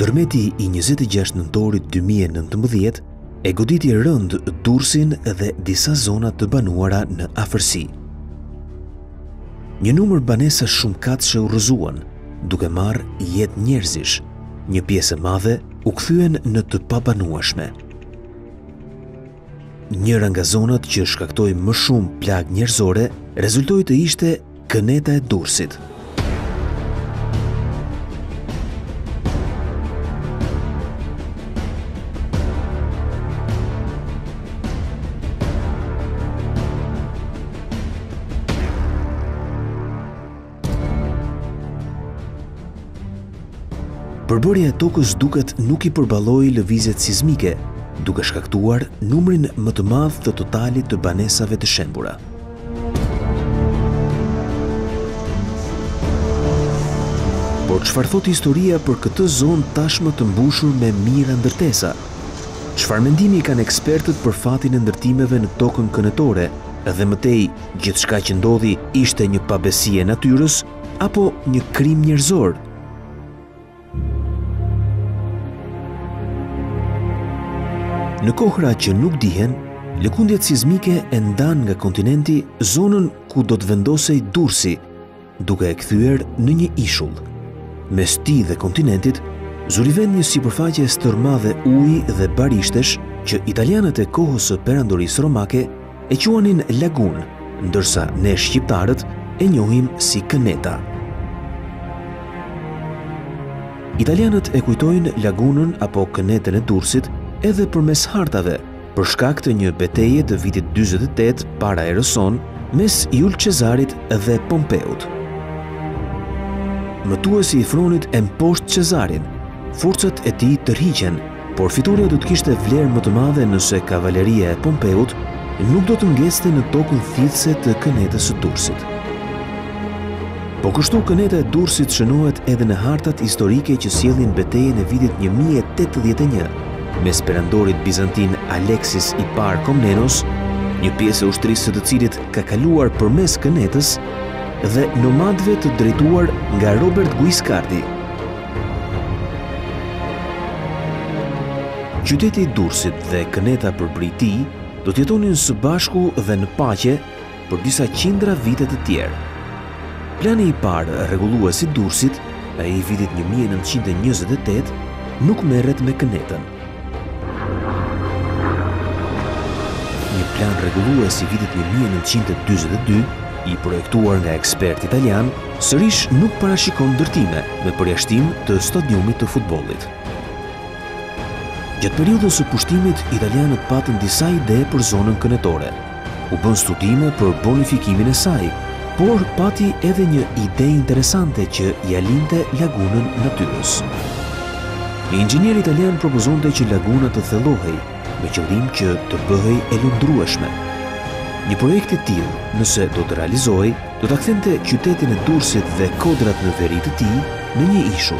Tërmeti i 26 nëntorit 2019 e goditi rënd Durrësin dhe disa zona të banuara në afërsi. Një numër banesash shumë katëshe u rrëzuan, duke marrë jetë njerëzish, një pjesë e madhe u kthyen në të pabanueshme. Njëra nga zonat që shkaktoi më shumë plagë njerëzore rezultoi të ishte këneta e Durrësit. Përbërja e tokës duket nuk i përballoi lëvizjet sismike, duke shkaktuar numrin më të madh të totalit të banesave të shembura. Por çfarë thot historia për këtë zonë tashmë të mbushur me mijëra ndërtesa? Çfarë mendimi kanë ekspertët për fatin e ndërtimeve në tokën kënetore? Dhe mëtej, gjithçka që ndodhi ishte një pabesi e natyrës apo një krim njerëzor? Në kohra që nuk dihen, lëkundjet sismike e ndan nga kontinenti zonën ku do të vendosej Durrësi, duke e kthyer në një ishull. Mes tij dhe kontinentit zuri vend një sipërfaqe stërmadhe uji dhe barishtesh që italianët e kohës së perandorisë romake e quanin lagunë, ndërsa ne shqiptarët e njohim si këneta. Italianët e kujtojnë lagunën apo kënetën e Durrësit edhe përmes hartave, për shkak të një betejë të vitit 48 para erës sonë mes Julius Cezarit dhe Pompeut. Mëtuesi i fronit e mposht Cezarin, forcat e tij tërhiqen, por fituria do të kishte vlerë më të madhe nëse kavaleria e Pompeut nuk do të ngeste në tokën thithse të kënetës së Durrësit. Po kështu këneta e Durrësit shënohet edhe në hartat historike që sjellin betejën e vitit 1081 mes perandorit bizantin Aleksis i Parë Komnenos, një pjesë e ushtrisë së të cilit ka kaluar përmes kënetës, dhe nomadëve të drejtuar nga Robert Guiscardi. Qyteti i Durrësit dhe këneta përbërj tij do të jetonin së bashku dhe në paqe për disa qindra vite të tjerë. Plani i parë rregullues i Durrësit, ai i vitit 1928, nuk merret me kënetën. Një plan rregullues i vitit 1942, i projektuar nga ekspert italian, sërish nuk parashikon ndërtime me përjashtim të stadiumit të futbollit. Gjatë periudhës së pushtimit, italianët patën disa ide për zonën kënetore. U bën studime për bonifikimin e saj, por pati edhe një ide interesante që ja linte lagunën natyrës. Një inxhinier italian propozonte që laguna të thellohej, me qëllim që të bëhej e lundrueshme. Një projekt i tillë, nëse do të realizohej, do ta kthente qytetin e Durrësit dhe kodrat në veri të tij në një ishull.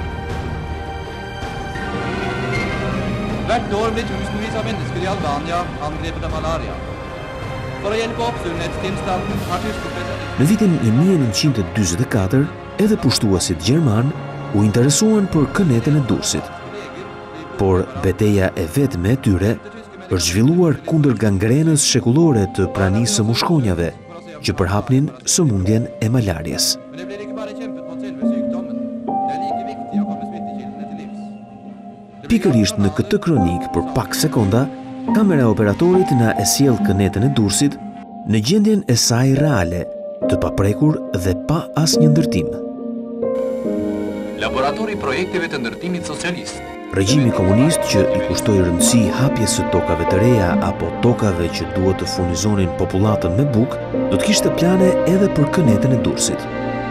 Hvert år blir tusenvis av mennesker i Albania angrepet av malaria. For å hjelpe opp sunnhetstilstanden har tyske president... Në vitin 1944, edhe pushtuesit gjerman u interesuan për kënetën e Durrësit. Por beteja e vetme e tyre është zhvilluar kundër gangrenës shekullore të pranisë së mushkonjave, që përhapnin sëmundjen e malarias. Pikërisht në këtë kronik për pak sekonda, kamera operatorit na e sjell kënetën e Durrësit në gjendjen e saj reale, të paprekur dhe pa asnjë ndërtim. Laboratori i projekteve të ndërtimit socialist. Regjimi komunist që i kushtoi rëndësi hapjes së tokave të reja apo tokave që duhet të furnizonin popullatën me bukë, do të kishte plane edhe për kënetën e Durrësit.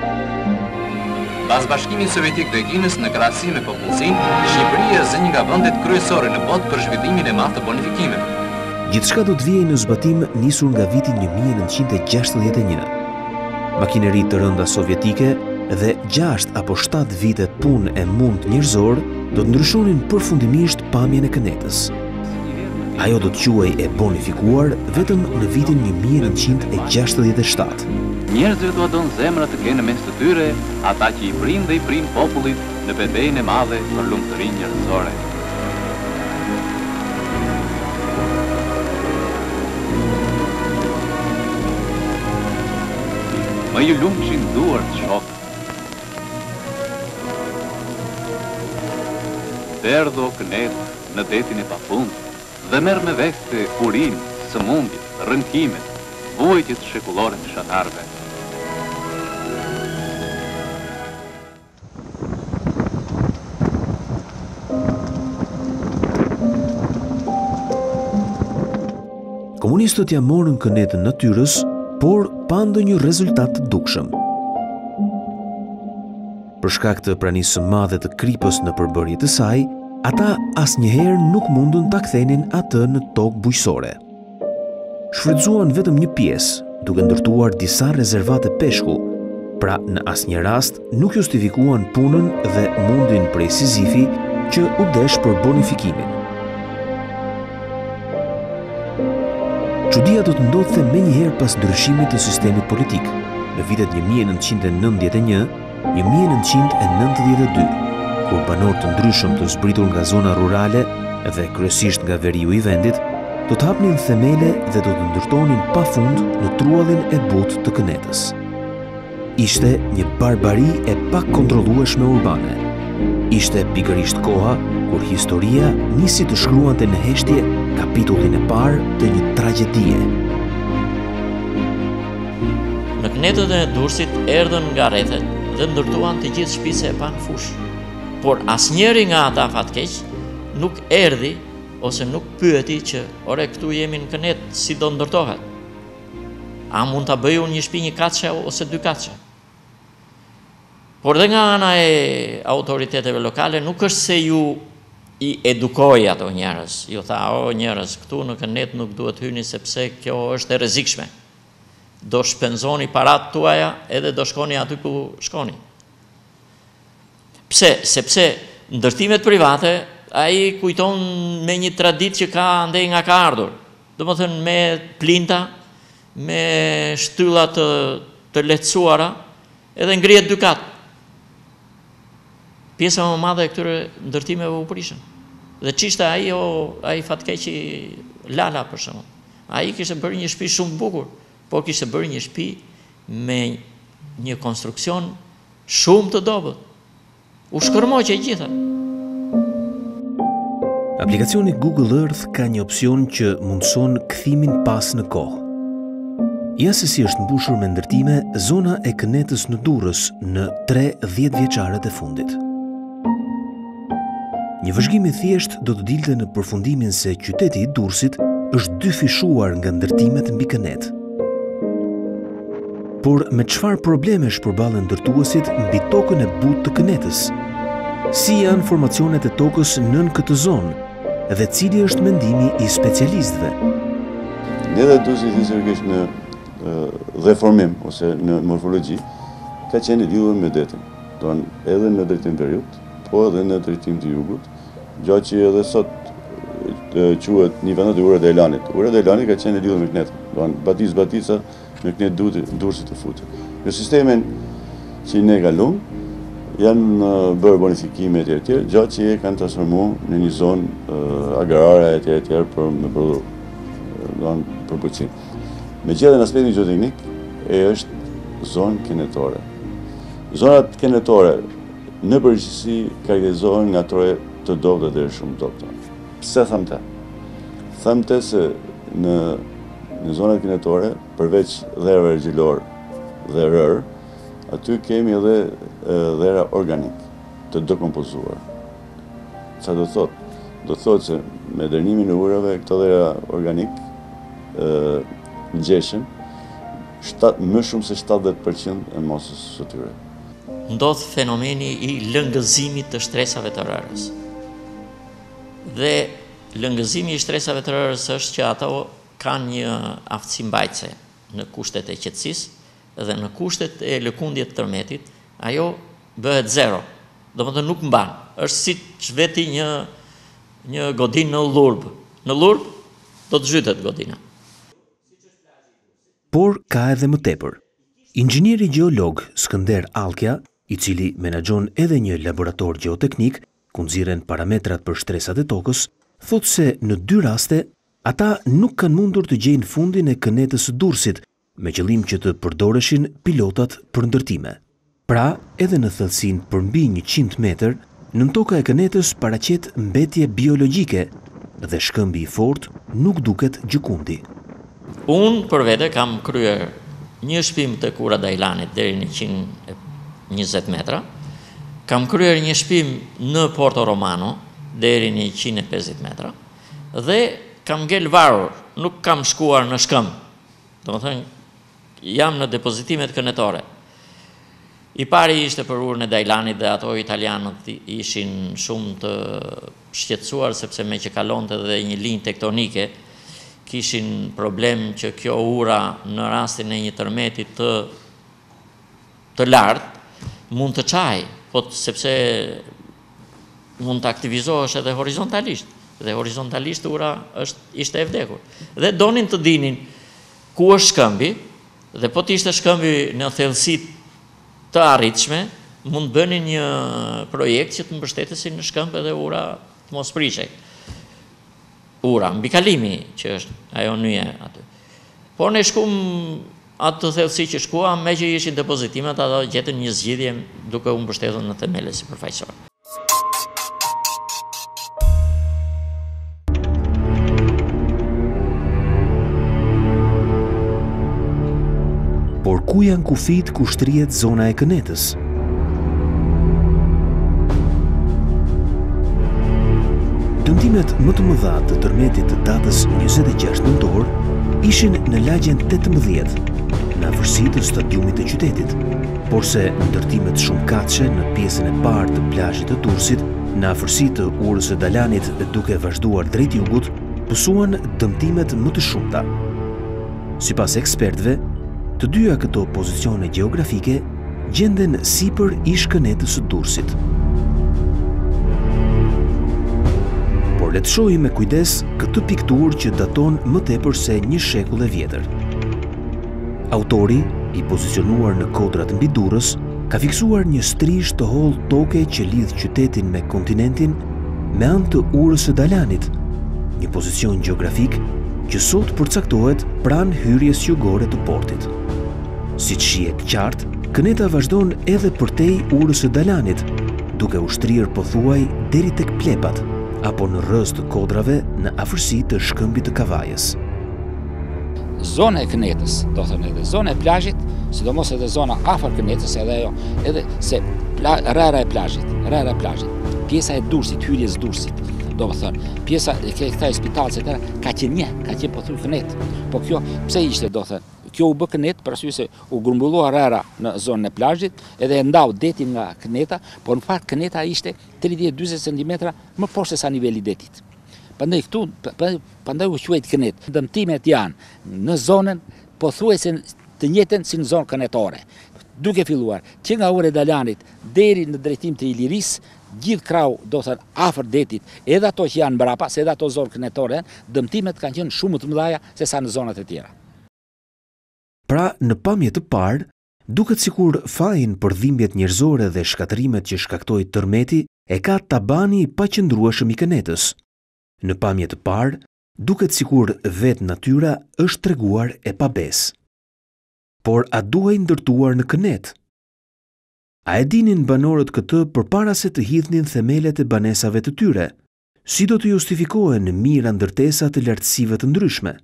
Pas Bashkimit Sovjetik të Kinës në krahasi me popullsinë, Shqipëria është një nga vendet kryesore në botë për zhvillimin e madh të bonifikimeve. Gjithçka do të vijej në zbatim nisur nga viti 1961. Makineri të rënda sovjetike dhe 6 apo 7 vite punë e mund njerëzor do të ndryshonin përfundimisht pamjen e kënetës. Ajo do të quhej e bonifikuar vetëm në vitin 1967. Njerëzve do të donë zemra të kenë mes të tyre, ata që i prind dhe i prind popullit në betejën e madhe për lumturinë njerëzore. Më ju lumshin duart shok. Erdho kënet në detin e pafund dhe merr me vete urinë, sëmundjet, rrënkimet, vujtjet shekullore të fshatarëve. Komunistët ja morën kënetën natyrës, por pa ndonjë rezultat të dukshëm. Për shkak të pranisë së madhe të kripës në përbërje të saj, ata asnjëherë nuk mundën ta kthenin atë në tokë bujqësore. Shfrytzuan vetëm një pjesë, duke ndërtuar disa rezervate peshku, pra në asnjë rast nuk justifikuan punën dhe mundin prej Sizifi që u desh për bonifikimin. Çudia do të ndodhte menjëherë pas ndryshimit të sistemit politik, në vitet 1991, 1992, kur banorë të ndryshëm të zbritur nga zona rurale dhe kryesisht nga veriu i vendit, do të hapnin themele dhe do të ndërtonin pafund në truallin e butë të kënetës. Ishte një barbari e pak kontrollueshme urbane. Ishte pikërisht koha kur historia nisi të shkruante në heshtje kapitullin e parë të një tragjedie. Në kënetët e Durrësit erdhën nga rrethet dhe ndërtuan të gjithë shtëpisë e pan fush. Por asnjëri nga ata fatkeq nuk erdhi ose nuk pyeti që, ore, këtu jemi në kënet, si do ndërtohet? A mund ta bëj unë një shtëpi një katëshe ose dy katëshe? Por dhe nga ana e autoriteteve lokale nuk është se ju i edukoi ato njerëz. Ju tha, o njerëz, këtu në kënet nuk duhet hyni sepse kjo është e rrezikshme. Do shpenzoni parat tuaja edhe do shkoni aty ku shkoni. Pse? Sepse ndërtimet private ai kujton me një traditë që ka andej nga ka ardhur. Domethënë me plinta, me shtylla të lehtësuara, edhe ngrihet dy kat. Pjesa më madhe e këtyre ndërtimeve u prishën. Dhe çishte ai fatkeqi Lala për shembull. Ai kishte bërë një shtëpi shumë bukur, por kishte bërë një shtëpi me një konstruksion shumë të dobët. U shkërmoqe gjitha. Aplikacioni Google Earth ka një opsion që mundson kthimin pas në kohë. Ja se si është mbushur me ndërtime zona e kënetës në Durrës në 3-10 vjeçaret e fundit. Një vëzhgim i thjesht do të dilte në përfundimin se qyteti i Durrësit është dyfishuar nga ndërtimet mbi kënet. Por me çfarë problemesh përballen ndërtuesit mbi tokën e butë të kënetës? Si janë formacionet e tokës nën këtë zonë dhe cili është mendimi i specialistëve? Ne dhe Durrësi historikisht në reformim ose në morfologji ka qenë lidhur me detin. Don edhe në drejtim veriut, po edhe në drejtim të jugut, gjatë që edhe sot quhet një vend i Urët e Elanit. Urët e Elanit ka qenë lidhur me kënetin. Don batica me kënet Durrësit të futur. Në sistemin që ne kalum janë bërë bonifikime etj, gjatë që kanë transformuar në një zonë agrare etj për me prodhuar për bujqësi. Megjithatë në aspektin gjeoteknik është zonë kenetore. Zonat kenetore në përgjithësi karakterizohen nga tore të dobta deri shumë dobta. Pse them të? Them të se në zonat kenetore, përveç dherëve argjilor dhe rër, aty kemi edhe dhera organik të dekompozuar. Çfarë do thotë? Do thotë se me dërnimin e urave këto dhera organik ngjeshën më shumë se 70% e masës së tyre. Ndodh fenomeni i lëngëzimit të shtresave të rërës. Dhe lëngëzimi i shtresave të rërës është që ato kanë një aftësi mbajtëse në kushtet e qetësisë dhe në kushtet e lëkundjes të tërmetit, ajo bëhet zero. Domethënë nuk mban. Është siç veti një godinë në llurb. Në llurb do të zhytet godina. Por ka edhe më tepër. Inxhinieri gjeolog Skënder Allkja i cili menaxhon edhe një laborator gjeoteknik ku nxirren parametrat për shtresat e tokës, thotë se në 2 raste ata nuk kanë mundur të gjejnë fundin e kënetës së Durrësit, me qëllim që të përdoreshin pilotat për ndërtime. Pra, edhe në thellësinë përmbi 100 metër, nën toka e kënetës paraqet mbetje biologjike dhe shkëmbi i fortë nuk duket gjëkundi. Unë për vete kam kryer një shpim të Kura Dajlanit deri në 120 metra, kam kryer një shpim në Porto Romano deri në 150 metra dhe kam ngel varur, nuk kam shkuar në shkëmb. Domethënë, jam në depozitimet kënetore. I pari ishte për urën e Dajlanit dhe ato italianët ishin shumë të shqetësuar sepse me që kalonte dhe një linjë tektonike, kishin problem që kjo ura në rastin e një tërmeti të lartë mund të çajë, po sepse mund të aktivizohesh edhe horizontalisht. Dhe horizontalisht ura ishte e vdekur. Dhe donin të dinin ku është shkëmbi, dhe po të ishte shkëmbi në thellësit të arritshme, mund bënin një projekt që të mbështetesin në shkëmb edhe ura të mos prishej. Ura, mbikalimi që është ajo nyje aty. Por ne shkum atë të thellësi që shkuam, me që ishin depozitimet, ato gjetën një zgjidhje duke u mbështetur në themele sipërfaqësore. Por ku janë kufit ku shtrihet zona e kënetës? Dëmtimet më të mëdha të tërmetit të datës 26 nëntor ishin në lagjen 18, në afërsi të stadiumit të qytetit, por se ndërtimet shumëkatëshe në pjesën e parë të plazhit të Durrësit, në afërsi të urës së Dalanit duke vazhduar drejt jugut, pësuan dëmtimet më të shumta. Sipas ekspertëve, të dyja këto pozicione gjeografike gjenden sipër ish kënetës së Durrësit. Por le të shohim me kujdes këtë pikturë që daton më tepër se 1 shekull e vjetër. Autori, i pozicionuar në kodrat mbi Durrës, ka fiksuar një strish të hollë toke që lidh qytetin me kontinentin me anë të urës së Dalanit, një pozicion gjeografik që sot përcaktohet pranë hyrjes jugore të portit. Siç shihet qartë, këneta vazhdon edhe përtej urës së Dalanit, duke u shtrirë pothuaj deri tek plepat, apo në rrëz të kodrave në afërsi të shkëmbit të Kavajës. Zona e kënetës, do thënë edhe zona e plazhit, sidomos edhe zona afër kënetës, edhe se rrara e plazhit, pjesa e Durrësit, hyrjes Durrësit, do më thënë, pjesa e këta e spitalës ka qenë po thuj kënet, po kjo pse ishte, do thënë, kjo u bë kënet për arsye se u grumbullua rrara në zonën e plazhit edhe e ndau detin nga këneta, por në fakt këneta ishte 30-40 cm më poshtë se sa niveli i detit. Prandaj u quajt kënet. Dëmtimet janë në zonën pothuajse të njëjtën si në zonë kënetore. Duke filluar që nga ura e Dalanit deri në drejtim të Ilirisë, gjithë krau, do thënë, afër detit, edhe ato që janë mbrapa, se edhe ato zonë kënetore, dëmtimet kanë qenë shumë të mëdha se sa në zonat e tjera. Pra, në pamje të parë, duket sikur fajin për dhimbjet njerëzore dhe shkatërimet që shkaktoi tërmeti e ka tabani i paqëndrueshëm i kënetës. Në pamje të parë, duket sikur vetë natyra është treguar e pabesë. Por a duhej ndërtuar në kënet? A e dinin banorët këtë përpara se të hidhnin themelet e banesave të tyre? Si do të justifikohen mira ndërtesa të lartësive të ndryshme?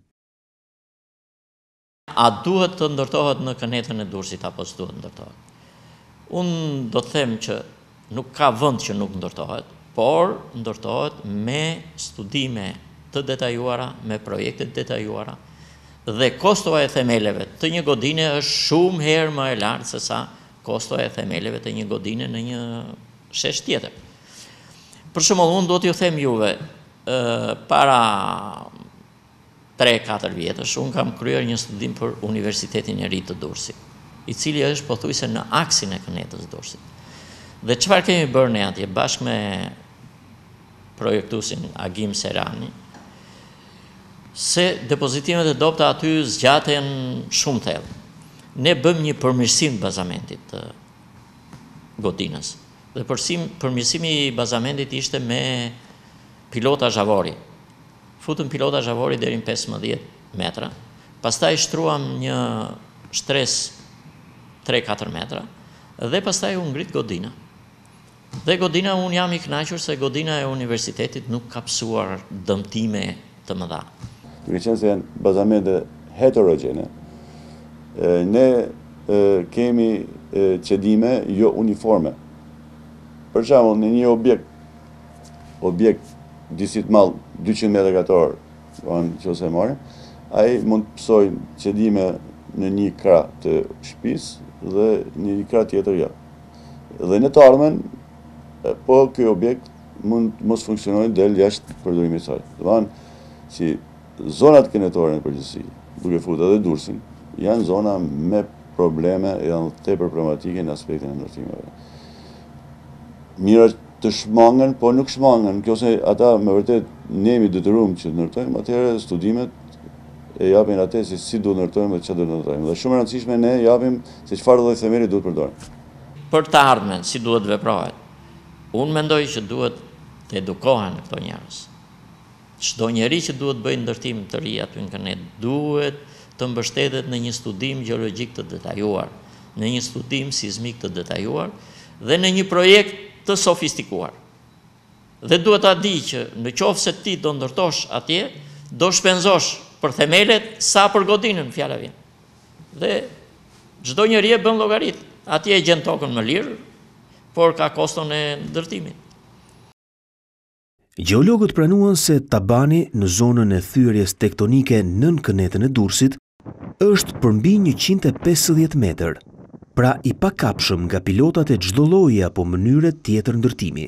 A duhet të ndërtohet në kënetën e Durrësit apo s'duhet ndërtohet? Unë do të them që nuk ka vend që nuk ndërtohet, por ndërtohet me studime të detajuara, me projekte të detajuara, dhe kostoja e themeleve të një godine është shumë herë më e lartë se sa kostoja e themeleve të një godine në një shesh tjetër. Për shembull, unë do t'ju them juve, para 3-4 vjetësh, unë kam kryer një studim për Universitetin e Ri të Durrësit, i cili është pothuajse në aksin e kënetës Durrësit. Dhe çfarë kemi bërë ne atje bashkë me projektuesin Agim Serani, se depozitimet e dobta aty zgjaten shumë thellë. Ne bëm një përmirësim të bazamentit godinës. Dhe përmirësimi i bazamentit ishte me pilota zhavori. Futëm pilota zhavori deri në 15 metra, pastaj shtruam një shtres 3-4 metra, dhe pastaj u ngrit godina. Dhe godina unë jam i kënaqur se godina e universitetit nuk ka psuar dëmtime të mëdha. Duke qenë se janë bazamente heterogjene, ne kemi qedime jo uniforme. Për shembull, në një objekt disit mall 200 m2, nëse marrim, ai mund të psojë qedime në një krah të shtëpisë dhe në një krah tjetër jo. Dhe në të ardhmen, po ky objekt mund mos funksionojë del jashtë përdorimit të saj. Domethënë, si zonat kënaqëtore në përgjithësi, duke futur edhe Durrësin, janë zona me probleme, janë tepër problematike në aspektin e ndërtimeve. Mira të shmangen, po nuk shmangen, kjo se ata me vërtet ne jemi detyruar që të ndërtojmë, atëherë studimet e japin atë se si duhet ndërtojmë dhe çfarë duhet ndërtojmë. Dhe shumë e rëndësishme ne japim se çfarë lloj themeli duhet përdorim. Për të ardhmen, si duhet veprohet, unë mendoj që duhet të edukohen këto njerëz. Çdo njeri që duhet bëjë ndërtim të ri aty në Kënet duhet të mbështetet në një studim gjeologjik të detajuar, në një studim sismik të detajuar dhe në një projekt të sofistikuar. Dhe duhet ta di që në qoftë se ti do ndërtosh atje, do shpenzosh për themelet sa për godinën, fjala vjen. Dhe çdo njeri e bën llogarit. Atje e gjen tokën më lirë, por ka koston e ndërtimit. Gjeologët pranuan se tabani në zonën e thyerjes tektonike nën Kënetën e Durrësit është përmbi 150 metër, pra i pakapshëm nga pilotat e çdo lloji apo mënyre tjetër ndërtimi.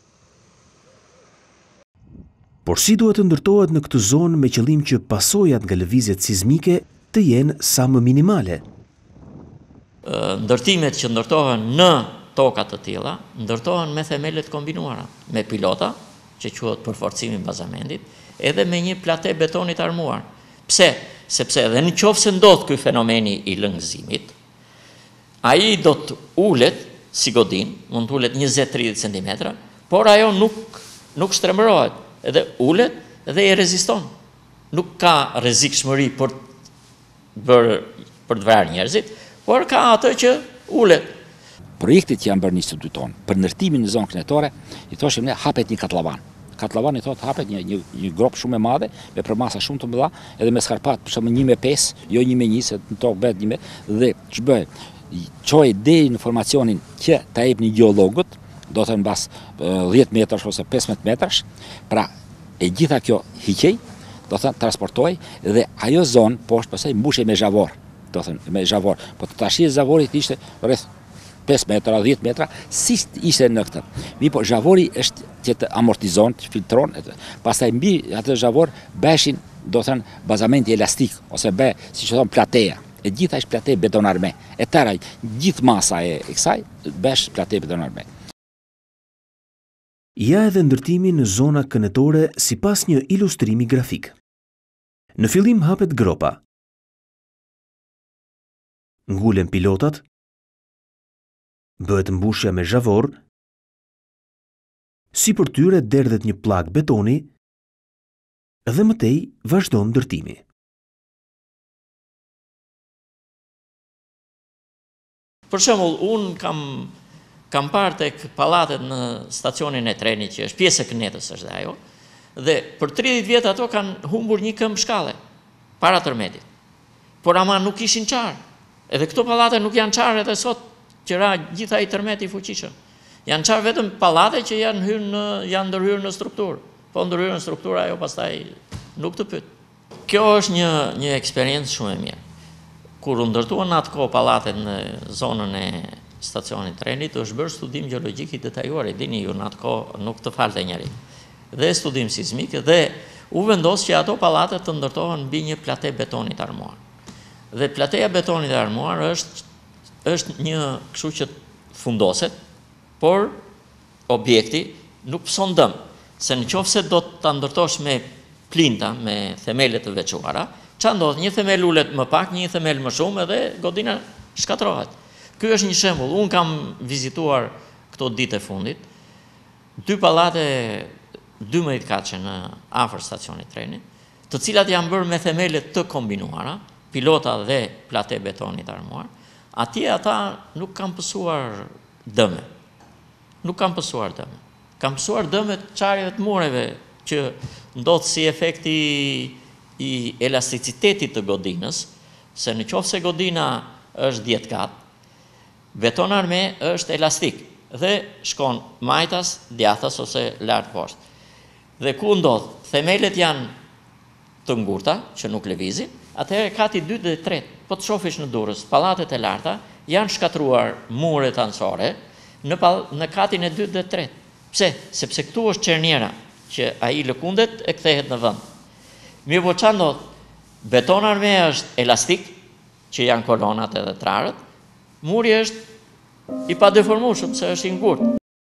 Por si duhet të ndërtohet në këtë zonë me qëllim që pasojat nga lëvizjet sismike të jenë sa më minimale? Ndërtimet që ndërtohen në toka të tilla, ndërtohen me themelet kombinuara, me pilota, që quhet përforcimi i bazamentit, edhe me një plate betonit armuar. Pse? Sepse edhe në qoftë se ndodh ky fenomeni i lëngëzimit, ai do të ulet si godin, mund të ulet 20-30 cm, por ajo nuk shtrembërohet, edhe ulet dhe e reziston. Nuk ka rrezikshmëri për të vrarë njerëzit, por ka atë që ulet. Projektit që janë bërë një institut tonë, për ndërtimin në zonë kënaqëtore, i thoshim ne hapet një katllavan. Katllavan i thotë hapet një grop shumë e madhe, me përmasa shumë të mëdha, edhe me skarpat për shembull 1,5, jo 1,1, se në tokë bëhet 1, dhe ç'bëhet? Çoj deri në informacionin që ta jepni gjeologët, do të thënë mbas 10 metrash ose 15 metrash, pra e gjitha kjo hiqej, do të thënë transportoj dhe ajo zonë poshtë pastaj mbushej me zhavor. Do të thënë me zhavor, po të tashi zhavorit ishte rreth 5 metra, 10 metra, si ishte në këtë. Po zhavori është që të amortizon, të filtron, pastaj mbi atë zhavor beshin, do të thënë, bazamenti elastik, ose si që thonë, plateja. E gjitha është plate betonarme. E tëraj, gjithë masa e kësaj, besh plate betonarme. Ja edhe ndërtimi në zona kënetore sipas një ilustrimi grafik. Në fillim hapet gropa. Ngulen pilotat, bëhet mbushja me zhavor, si për tyre derdhet një pllak betoni dhe mëtej vazhdon ndërtimi. Për shembull, unë kam parë tek pallatet në stacionin e trenit, që është pjesë e Kënetës është dhe ajo, dhe për 30 vjet ato kanë humbur një këmbë shkallë para tërmetit. Por ama nuk ishin qarë. Edhe këto pallate nuk janë qarë edhe sot që ra gjitha i tërmeti fuqishëm. Janë qarë vetëm pallate që janë ndërhyrë në strukturë. Po ndërhyrë në strukturë ajo pastaj nuk të pyet. Kjo është një eksperiencë shumë e mirë. Kur u ndërtuan atë kohë pallatet në zonën e stacionit trenit, është bërë studim gjeologjik i detajuar, e dini ju në atë kohë nuk të falte njëri. Dhe studim sismik dhe u vendos që ato pallate të ndërtohen mbi një plate betonit armuar. Dhe plateja betonit armuar është një kështu që fundoset, por objekti nuk pëson dëm, se në qoftë se do të ndërtosh me plinta, me themele të veçuara, ç'a ndodh? Një themel ulet më pak, një themel më shumë edhe godina shkatrohet. Ky është një shembull. Unë kam vizituar këto ditë e fundit, 2 pallate 12 kaçe në afër stacionit treni, të cilat janë bërë me themele të kombinuara, pilota dhe plate betonit armuar. Atje ata nuk kanë pësuar dëme. Nuk kanë pësuar dëme. Kanë pësuar dëme të çarjeve të mureve që ndodh si efekti i elasticitetit të godinës, se në qoftë se godina është 10 kat, beton arme është elastik dhe shkon majtas, djathtas ose lart poshtë. Dhe ku ndodh? Themelet janë të ngurta, që nuk lëvizin, atëherë kati 2 dhe 3, po të shofish në Durrës, pallatet e larta janë shkatruar muret anësore në katin e 2 dhe 3. Pse? Sepse këtu është çerniera që ai lëkundet e kthehet në vend. Mirë po çfarë ndodh? Beton arme është elastik, që janë kolonat edhe trarët, muri është i padeformueshëm se është i ngurtë.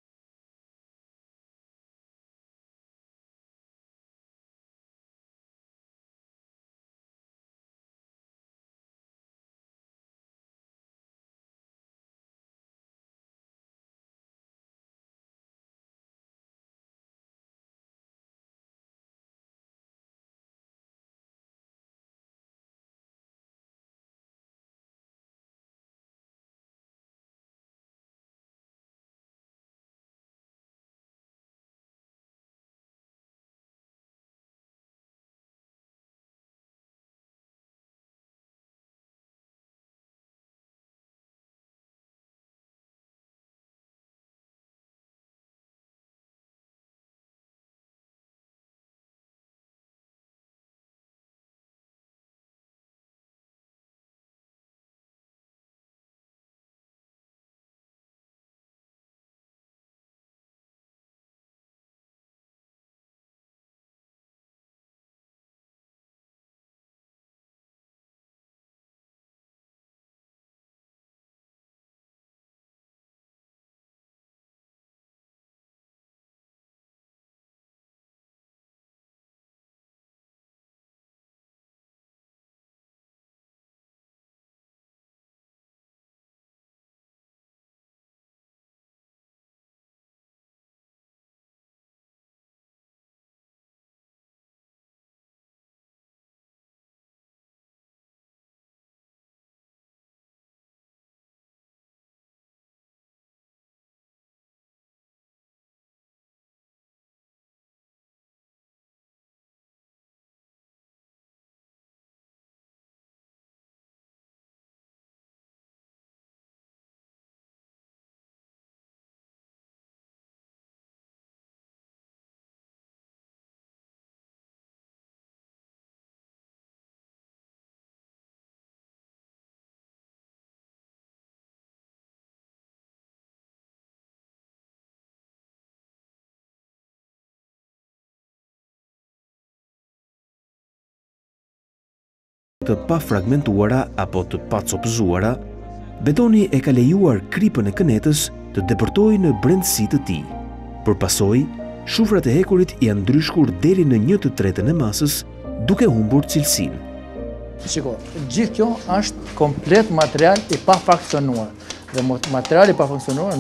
Të pa fragmentuara apo të pa copëzuara, betoni e ka lejuar kripën e kënetës të depërtojë në brendësi të tij. Për pasojë, shufrat e hekurit janë ndryshkur deri në 1/3 e masës, duke humbur cilësinë. Shiko, gjithë kjo është komplet material i pa funksionuar. Dhe materiali i pa funksionuar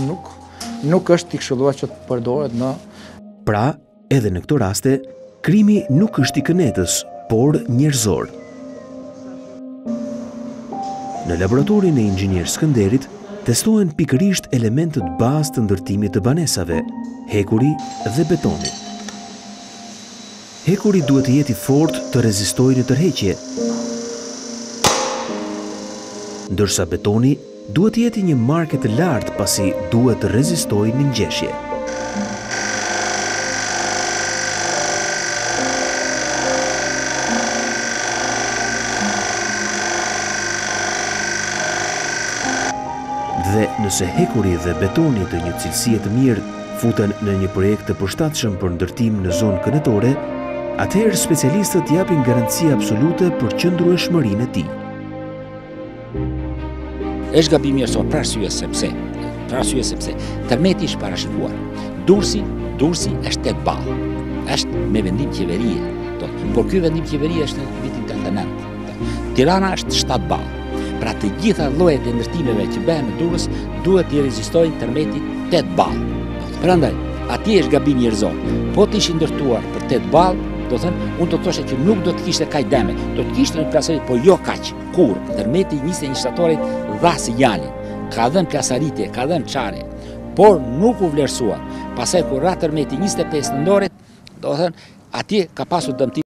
nuk është i këshilluar që të përdoret në. Pra, edhe në këto raste, krimi nuk është i kënetës, por njerëzor. Në laboratorin e inxhinier Skënderit testohen pikërisht elementët bazë të ndërtimit të banesave, hekuri dhe betoni. Hekuri duhet të jetë i fortë të rezistojë në tërheqje, ndërsa betoni duhet të jetë një marke të lartë pasi duhet të rezistojë në ngjeshje. Dhe nëse hekuri dhe betoni të një cilësie të mirë futen në një projekt të përshtatshëm për ndërtim në zonë kënetore, atëherë specialistët japin garanci absolute për qëndrueshmërinë e tij. Është gabim i sot, për arsye sepse tërmeti është parashikuar. Durrësi është 8 ballë. Është me vendim qeverie, por ky vendim qeverie është në vitin 89. Tirana është 7 ballë. Pra të gjitha llojet e ndërtimeve që bëhen në Durrës duhet të rezistojnë tërmetit 8 ballë. Prandaj, ati është gabim njerëzor. Po të ishte ndërtuar për 8 ballë, do thënë, unë do të thoshe që nuk do të kishte kaq deme, do të kishte një plasëri, po jo kaq. Kur tërmeti 21 shtatorit dha sinjalin, ka dhënë plasaritje, ka dhënë çare, por nuk u vlerësua. Pastaj kur ra tërmeti 25 nëndorit, do thënë, atje ka pasur dëmtim.